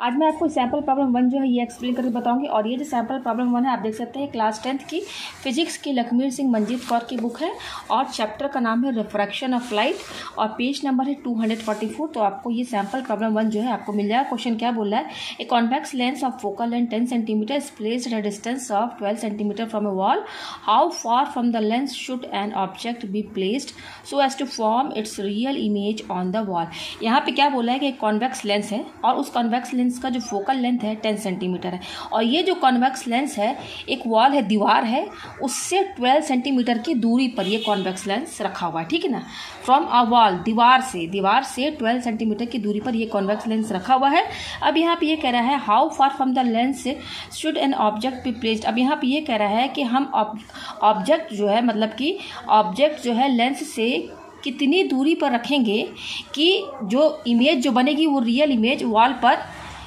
आज मैं आपको सैम्पल प्रॉब्लम 1 जो है ये एक्सप्लेन करके बताऊंगी। और ये जो सैम्पल प्रॉब्लम 1 है आप देख सकते हैं क्लास 10th की फिजिक्स की लखमीर सिंह मंजीत कौर की बुक है और चैप्टर का नाम है रिफ्रैक्शन ऑफ लाइट और पेज नंबर है 244। तो आपको ये सैम्पल प्रॉब्लम 1 जो है आपको मिल जाएगा। क्वेश्चन क्या बोल रहा है, a convex lens of focal length 10 centimetre is placed at a distance of 12 centimetre from a wall. How far from the lens should an object be placed so as to form its real image on the wall. यहाँ पे क्या बोला है कि एक convex lens है और उस कॉन्वेक्स लेंस का जो फोकल लेंथ है 10 सेंटीमीटर है और ये जो कॉन्वेक्स लेंस है एक वॉल है, दीवार है, उससे 12 सेंटीमीटर की दूरी पर ये कॉन्वेक्स लेंस रखा हुआ है, ठीक है ना। फ्रॉम अ वॉल, दीवार से 12 सेंटीमीटर की दूरी पर ये कॉन्वेक्स लेंस रखा हुआ है। अब यहाँ पे ये कह रहा है how far from the lens should an object be placed. अब यहाँ पे ये कह रहा है कि हम ऑब्जेक्ट जो है मतलब कि ऑब्जेक्ट जो है लेंस से कितनी दूरी पर रखेंगे कि जो इमेज जो बनेगी वो रियल इमेज वॉल पर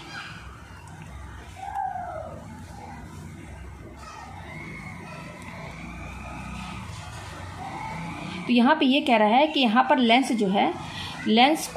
तो यहाँ पे ये कह रहा है कि यहाँ पर लेंस जो है lens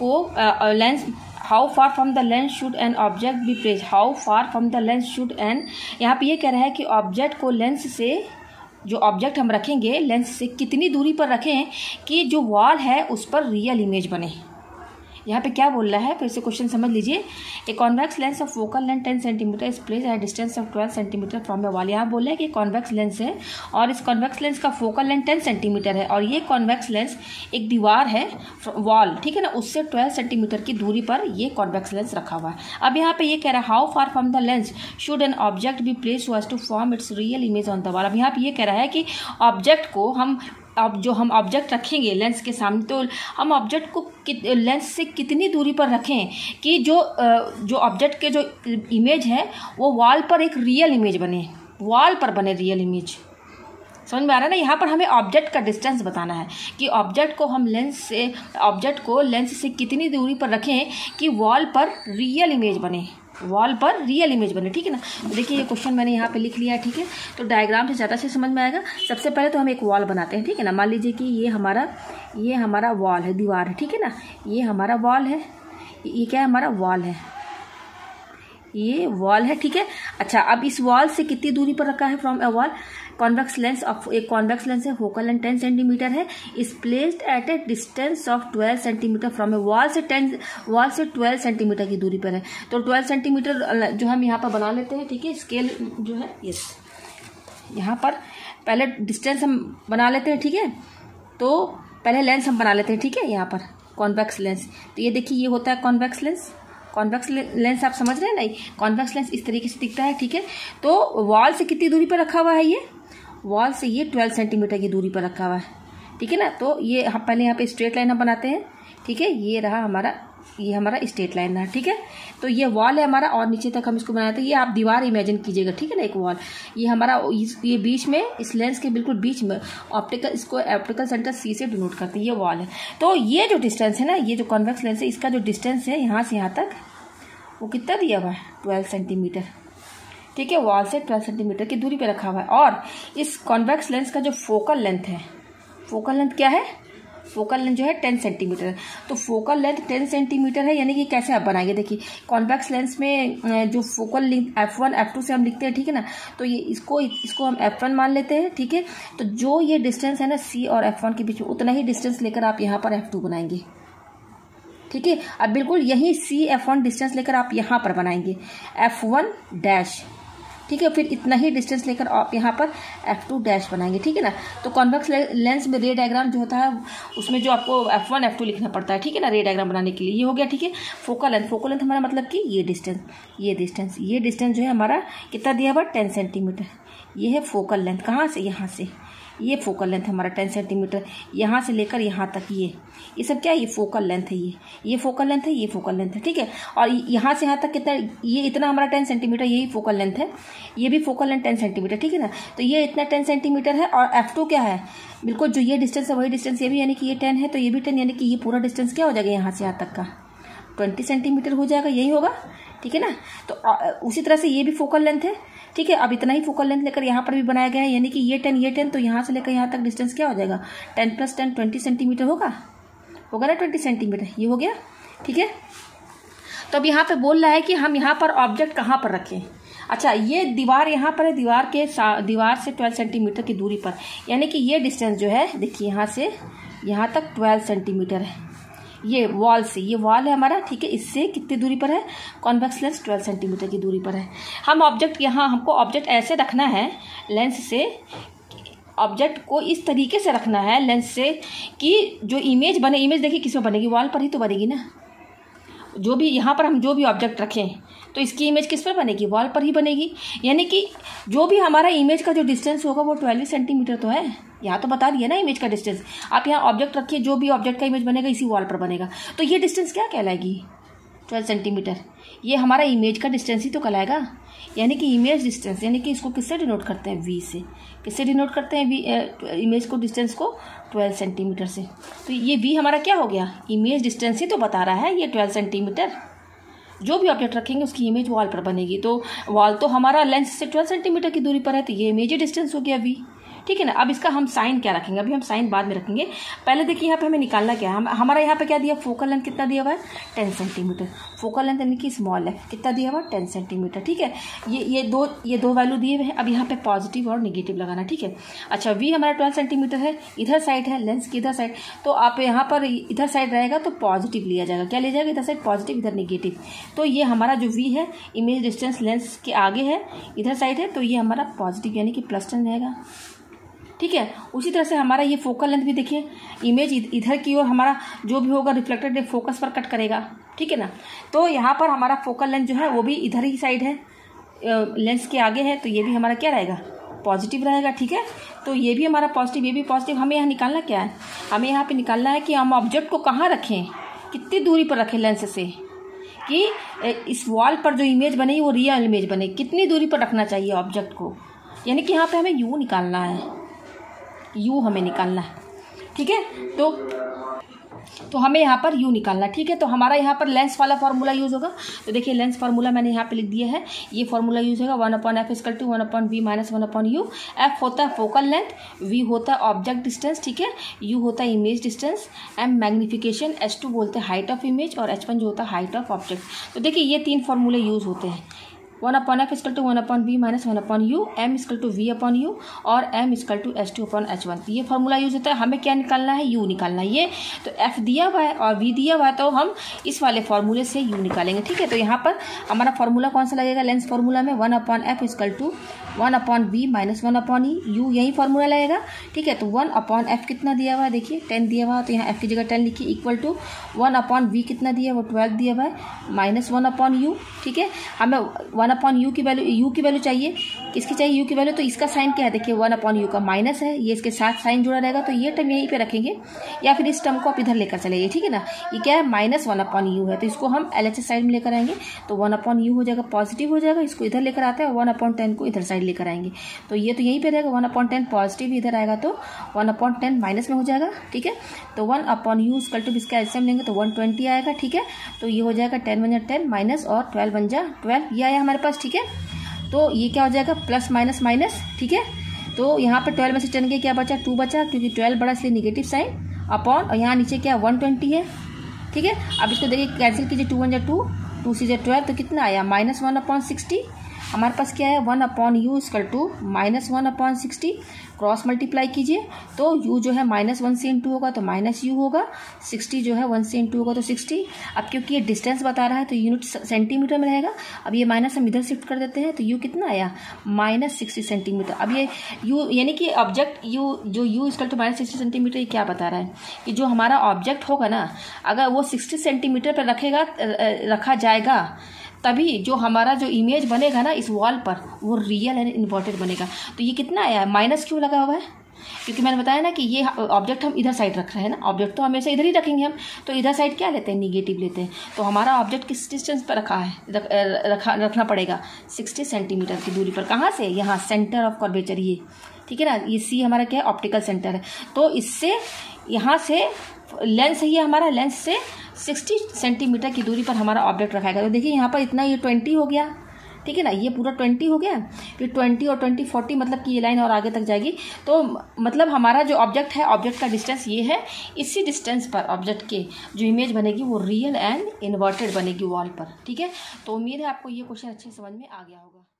how far from the lens should an object be placed. How far from the lens should an, यहाँ पे ये कह रहा है कि ऑब्जेक्ट को लेंस से, जो ऑब्जेक्ट हम रखेंगे लेंस से कितनी दूरी पर रखें कि जो वॉल है उस पर रियल इमेज बने। यहाँ पे क्या बोल रहा है, फिर से क्वेश्चन समझ लीजिए। A convex lens of focal length 10 centimetre is placed at distance of 12 centimetre from a wall. यहाँ बोल रहा है कि कॉन्वेक्स लेंस है और इस कॉन्वेक्स लेंस का फोकल लेंथ 10 सेंटीमीटर है और ये कॉन्वेक्स लेंस एक दीवार है, वॉल, ठीक है ना, उससे 12 सेंटीमीटर की दूरी पर ये कॉन्वेक्स लेंस रखा हुआ है। अब यहाँ पे ये कह रहा है how far from the lens should an object be placed so as to form its real image on the wall. अब यहाँ पे ये कह रहा है कि ऑब्जेक्ट को हम ऑब्जेक्ट रखेंगे लेंस के सामने, तो हम ऑब्जेक्ट को लेंस से कितनी दूरी पर रखें कि जो ऑब्जेक्ट के जो इमेज है वो वॉल पर एक रियल इमेज बने, वॉल पर बने रियल इमेज। समझ में आ रहा है ना। यहाँ पर हमें ऑब्जेक्ट का डिस्टेंस बताना है कि ऑब्जेक्ट को लेंस से कितनी दूरी पर रखें कि वॉल पर रियल इमेज बने, वॉल पर रियल इमेज बने, ठीक है ना। तो देखिए ये क्वेश्चन मैंने यहाँ पे लिख लिया है, ठीक है। तो डायग्राम से ज़्यादा से समझ में आएगा। सबसे पहले तो हम एक वॉल बनाते हैं, ठीक है ना। मान लीजिए कि ये हमारा वॉल है, दीवार है, ठीक है ना। ये हमारा वॉल है, ये क्या है, हमारा वॉल है, ये वॉल है, ठीक है। अच्छा, अब इस वॉल से कितनी दूरी पर रखा है from a wall. Convex lens of एक कॉन्वेक्स लेंस है, फोकल लेंथ 10 सेंटीमीटर है, is placed at a distance of 12 centimetre from a wall से 12 सेंटीमीटर की दूरी पर है। तो 12 सेंटीमीटर जो हम यहाँ पर बना लेते हैं, ठीक है। स्केल जो है यस, यहाँ पर पहले डिस्टेंस हम बना लेते हैं, ठीक है। तो पहले लेंस हम बना लेते हैं, ठीक है। यहाँ पर कॉन्वेक्स लेंस, तो ये देखिए ये होता है कॉन्वेक्स लेंस। कॉन्वेक्स लेंस आप समझ रहे हैं नहीं, कॉन्वेक्स लेंस इस तरीके से दिखता है, ठीक है। तो वॉल से कितनी दूरी पर रखा हुआ है, ये वॉल से ये 12 सेंटीमीटर की दूरी पर रखा हुआ है, ठीक है ना। तो ये हम पहले यहाँ पे स्ट्रेट लाइन हम बनाते हैं, ठीक है। ये रहा हमारा स्ट्रेट लाइन रहा, ठीक है। तो ये वॉल है हमारा और नीचे तक हम इसको बनाते हैं। ये आप दीवार इमेजिन कीजिएगा, ठीक है ना, एक वॉल। ये हमारा ये बीच में, इस लेंस के बिल्कुल बीच में ऑप्टिकल सेंटर सी से डिनोट करते हैं, ये वॉल है। तो ये जो डिस्टेंस है ना, ये जो कॉन्वेक्स लेंस है इसका जो डिस्टेंस है यहाँ से यहाँ तक वो कितना दिया हुआ है, 12 सेंटीमीटर, ठीक है। वॉल से 12 सेंटीमीटर की दूरी पे रखा हुआ है। और इस कॉन्वेक्स लेंस का जो फोकल लेंथ है, फोकल लेंथ क्या है, फोकल लेंथ जो है 10 सेंटीमीटर है। तो फोकल लेंथ 10 सेंटीमीटर है, यानी कि कैसे आप बनाएंगे, देखिए कॉन्वेक्स लेंस में जो फोकल लेंथ F1 F2 से हम लिखते हैं, ठीक है ना। तो ये इसको हम F1 मान लेते हैं, ठीक है। तो जो ये डिस्टेंस है ना C और F1 के बीच में, उतना ही डिस्टेंस लेकर आप यहाँ पर F2 बनाएंगे, ठीक है। अब बिल्कुल यही CF1 डिस्टेंस लेकर आप यहाँ पर बनाएंगे F1 डैश, ठीक है। फिर इतना ही डिस्टेंस लेकर आप यहाँ पर F2 डैश बनाएंगे, ठीक है ना। तो कॉन्वेक्स लेंस में रे डायग्राम जो होता है उसमें जो आपको F1 F2 लिखना पड़ता है, ठीक है ना, रे डायग्राम बनाने के लिए। ये हो गया, ठीक है। फोकल लेंथ हमारा मतलब कि ये डिस्टेंस जो है हमारा कितना दिया हुआ, 10 सेंटीमीटर। ये है फोकल लेंथ, कहाँ से, यहाँ से। ये फोकल लेंथ हमारा 10 सेंटीमीटर, यहाँ से लेकर यहाँ तक ये सब क्या है, ये फोकल लेंथ है, ये फोकल लेंथ है, ये फोकल लेंथ है, ठीक है। और यहाँ से यहाँ तक कितना, ये इतना हमारा 10 सेंटीमीटर, यही फोकल लेंथ है। ये भी फोकल लेंथ 10 सेंटीमीटर, ठीक है ना। तो ये इतना 10 सेंटीमीटर है और F2 क्या है, बिल्कुल जो ये डिस्टेंस है वही डिस्टेंस ये भी, यानी कि ये 10 है तो ये भी 10, यानी कि ये पूरा डिस्टेंस क्या हो जाएगा, यहाँ से यहाँ तक का 20 सेंटीमीटर हो जाएगा, यही होगा, ठीक है ना। तो उसी तरह से ये भी फोकल लेंथ है, ठीक है। अब इतना ही फोकल लेंथ लेकर यहाँ पर भी बनाया गया है, यानी कि ये 10 तो यहाँ से लेकर यहाँ तक डिस्टेंस क्या हो जाएगा, 10 + 10 20 सेंटीमीटर होगा ना, 20 सेंटीमीटर, ये हो गया, ठीक है। तो अब यहाँ पे बोल रहा है कि हम यहाँ पर ऑब्जेक्ट कहाँ पर रखें। अच्छा, ये दीवार यहाँ पर है, दीवार से 12 सेंटीमीटर की दूरी पर, यानी कि ये डिस्टेंस जो है देखिए यहाँ से यहाँ तक 12 सेंटीमीटर है। ये वॉल से, ये वॉल है हमारा, ठीक है, इससे कितनी दूरी पर है, कॉन्वेक्स लेंस 12 सेंटीमीटर की दूरी पर है। हम ऑब्जेक्ट यहाँ, हमको ऑब्जेक्ट ऐसे रखना है लेंस से, ऑब्जेक्ट को इस तरीके से रखना है लेंस से कि जो इमेज बने, इमेज देखिए किस में बनेगी, वॉल पर ही तो बनेगी ना। जो भी यहाँ पर हम जो भी ऑब्जेक्ट रखें तो इसकी इमेज किस पर बनेगी, वॉल पर ही बनेगी। यानी कि जो भी हमारा इमेज का जो डिस्टेंस होगा वो 12 सेंटीमीटर तो है, यहाँ तो बता दिया ना इमेज का डिस्टेंस। आप यहाँ ऑब्जेक्ट रखिए, जो भी ऑब्जेक्ट का इमेज बनेगा इसी वॉल पर बनेगा, तो ये डिस्टेंस क्या कहलाएगी, 12 सेंटीमीटर। ये हमारा इमेज का डिस्टेंस ही तो कहलाएगा, यानी कि इमेज डिस्टेंस, यानी कि इसको किससे डिनोट करते हैं, वी से। किससे डिनोट करते हैं वी, इमेज को, डिस्टेंस को 12 सेंटीमीटर से। तो ये वी हमारा क्या हो गया, इमेज डिस्टेंस ही तो बता रहा है ये 12 सेंटीमीटर। जो भी ऑब्जेक्ट रखेंगे उसकी इमेज वॉल पर बनेगी, तो वॉल तो हमारा लेंस से 12 सेंटीमीटर की दूरी पर है, तो ये इमेज डिस्टेंस हो गया वी, ठीक है ना। अब इसका हम साइन क्या रखेंगे, अभी हम साइन बाद में रखेंगे। पहले देखिए यहाँ पे हमें निकालना क्या है, हमारा यहाँ पे क्या दिया, फोकल लेंथ कितना दिया हुआ है, 10 सेंटीमीटर। फोकल लेंथ यानी कि स्मॉल है, कितना दिया हुआ है, 10 सेंटीमीटर, ठीक है। ये दो वैल्यू दिए हुए हैं। अब यहाँ पे पॉजिटिव और निगेटिव लगाना, ठीक है। अच्छा, वी हमारा 12 सेंटीमीटर है, इधर साइड है लेंस की इधर साइड, तो आप यहाँ पर इधर साइड रहेगा तो पॉजिटिव लिया जाएगा, क्या लिया जाएगा, इधर साइड पॉजिटिव, इधर निगेटिव। तो ये हमारा जो वी है, इमेज डिस्टेंस लेंस के आगे है, इधर साइड है, तो ये हमारा पॉजिटिव यानी कि +10 रहेगा, ठीक है। उसी तरह से हमारा ये फोकल लेंथ भी देखिए, इमेज इधर की ओर हमारा जो भी होगा रिफ्लेक्टेड फोकस पर कट करेगा, ठीक है ना। तो यहाँ पर हमारा फोकल लेंथ जो है वो भी इधर ही साइड है, लेंस के आगे है, तो ये भी हमारा क्या रहेगा, पॉजिटिव रहेगा, ठीक है। तो ये भी हमारा पॉजिटिव, ये भी पॉजिटिव। हमें यहाँ निकालना क्या है, हमें यहाँ पे निकालना है कि हम ऑब्जेक्ट को कहाँ रखें, कितनी दूरी पर रखें लेंस से, कि इस वॉल पर जो इमेज बनेगी वो रियल इमेज बने, कितनी दूरी पर रखना चाहिए ऑब्जेक्ट को। यानी कि यहाँ पे हमें यू निकालना है, यू हमें निकालना है, ठीक है। तो हमें यहाँ पर यू निकालना, ठीक है। तो हमारा यहाँ पर लेंस वाला फार्मूला यूज़ होगा। तो देखिए लेंस फार्मूला मैंने यहाँ पे लिख दिया है, ये फार्मूला यूज़ होगा 1/f = 1/v - 1/u। f होता है फोकल लेंथ, v होता है ऑब्जेक्ट डिस्टेंस, ठीक है, u होता है image distance, m magnification, h2 बोलते हैं हाइट ऑफ इमेज, और h1 जो होता है हाइट ऑफ ऑब्जेक्ट। तो देखिए ये 3 फार्मूले यूज़ होते हैं, 1/f = 1/v - 1/u, m = v/u, और m = h2/h1। ये फार्मूला यूज होता है। हमें क्या निकालना है, u निकालना है। ये तो f दिया हुआ है और v दिया हुआ है, तो हम इस वाले फार्मूले से u निकालेंगे, ठीक है। तो यहाँ पर हमारा फार्मूला कौन सा लगेगा, लेंस फार्मूला में 1/f = 1/v - 1/e, u यही फार्मूला लगेगा, ठीक है। तो 1/f कितना दिया हुआ है, देखिए 10 दिया हुआ है, तो यहाँ f की जगह 10 लिखिए, इक्वल टू 1/v कितना दिया है, वो 12 दिया हुआ है, -1/u, ठीक है। हमें 1/u की वैल्यू चाहिए, किसकी चाहिए, u की वैल्यू। तो इसका साइन क्या है, देखिए 1/u का माइनस है, ये इसके साथ साइन जुड़ा रहेगा, तो ये टर्म यहीं पे रखेंगे, या फिर इस टर्म को आप इधर लेकर चलेंगे, ठीक है ना। ये क्या है, -1/u है, तो इसको हम LHS साइड में लेकर आएंगे, तो 1/u हो जाएगा, पॉजिटिव हो जाएगा, इसको इधर लेकर आते हैं, 1/10 को इधर साइड लेकर आएंगे, तो ये तो यहीं पे रहेगा, 1/10 पॉजिटिव इधर आएगा, तो 1/10 माइनस में हो जाएगा, ठीक है। तो 1/u = इसका एलसीएम लेंगे तो 120 आएगा, ठीक है। तो ये हो जाएगा 10 × 10 माइनस, और 12 × 12, ये आया हमारे पास, ठीक है। तो ये क्या हो जाएगा, प्लस माइनस माइनस, ठीक है। तो यहाँ पर 12 में से 10 के क्या बचा, 2 बचा, क्योंकि 12 बड़ा इसलिए निगेटिव साइन, अपॉन, और यहाँ नीचे क्या 120 है, ठीक है। अब इसको देखिए कैंसिल कीजिए, 2 × 2, 2 × 12, तो कितना आया, -1/60। हमारे पास क्या है, 1/u = -1/60, क्रॉस मल्टीप्लाई कीजिए, तो u जो है -1 से इंटू होगा तो -u होगा, 60 जो है 1 से इंटू होगा तो 60। अब क्योंकि ये डिस्टेंस बता रहा है तो यूनिट सेंटीमीटर में रहेगा। अब ये माइनस हम इधर शिफ्ट कर देते हैं, तो u कितना आया, -60 सेंटीमीटर। अब ये u यानी कि ऑब्जेक्ट u जो u = -60 सेंटीमीटर, ये क्या बता रहा है कि जो हमारा ऑब्जेक्ट होगा ना, अगर वो 60 सेंटीमीटर पर रखा जाएगा, तभी जो हमारा जो इमेज बनेगा ना इस वॉल पर, वो रियल एंड इन्वर्टेड बनेगा। तो ये कितना आया, माइनस क्यों लगा हुआ है, क्योंकि मैंने बताया ना कि ये ऑब्जेक्ट हम इधर साइड रख रहे हैं ना, ऑब्जेक्ट तो हमेशा इधर ही रखेंगे हम, तो इधर साइड क्या लेते हैं, निगेटिव लेते हैं। तो हमारा ऑब्जेक्ट किस डिस्टेंस पर रखना पड़ेगा, 60 सेंटीमीटर की दूरी पर। कहाँ से, यहाँ सेंटर ऑफ कर्वेचर, ये ठीक है ना, ये सी हमारा क्या है, ऑप्टिकल सेंटर है। तो इससे यहाँ से लेंस है, ये हमारा लेंस से 60 सेंटीमीटर की दूरी पर हमारा ऑब्जेक्ट रखाएगा। तो देखिए यहाँ पर इतना, ये 20 हो गया, ठीक है ना। ये पूरा 20 हो गया, फिर 20 और 20 40, मतलब कि ये लाइन और आगे तक जाएगी। तो मतलब हमारा जो ऑब्जेक्ट है, ऑब्जेक्ट का डिस्टेंस ये है। इसी डिस्टेंस पर ऑब्जेक्ट के जो इमेज बनेगी वो रियल एंड इन्वर्टेड बनेगी वॉल पर। ठीक है, तो उम्मीद है आपको ये क्वेश्चन अच्छे समझ में आ गया होगा।